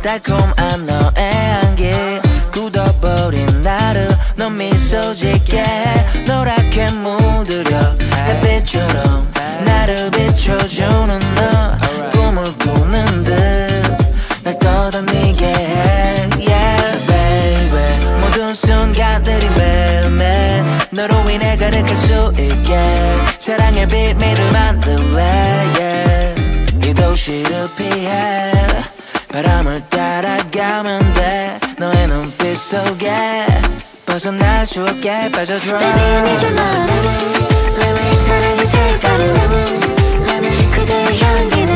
달콤한 너의 향기 굳어버린 나를 넌 미소 짓게 해 노랗게 물들여 햇빛처럼 나를 비춰주는 너 꿈을 꾸는 듯날 떠다니게 해 Yeah baby 모든 순간들이 매일매일 너로 인해 가득할 수 있게 사랑의 비밀을 만들래 yeah. 이 도시를 피해 바람을 따라가면 돼 너의 눈빛 속에 벗어날 수 없게 빠져들어 Baby I need your love 사랑의 색깔은 그대의 향기는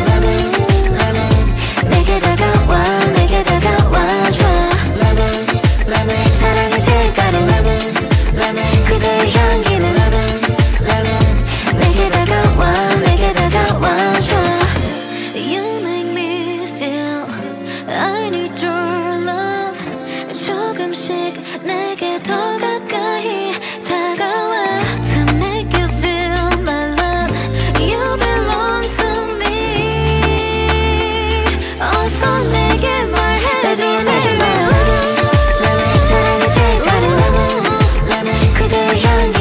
내게 다가와줘 사랑의 색깔은 그대의 향기는 내게 다가와줘 You make me feel I need your love 조금씩 내게 더 가까이 다가와 To make you feel my love You belong to me 어서 내게 말해 Baby I need your love 사랑의 색깔은 그대의 향기